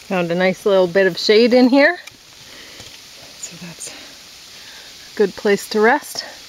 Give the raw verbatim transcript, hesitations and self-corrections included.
Found a nice little bit of shade in here. So that's a good place to rest.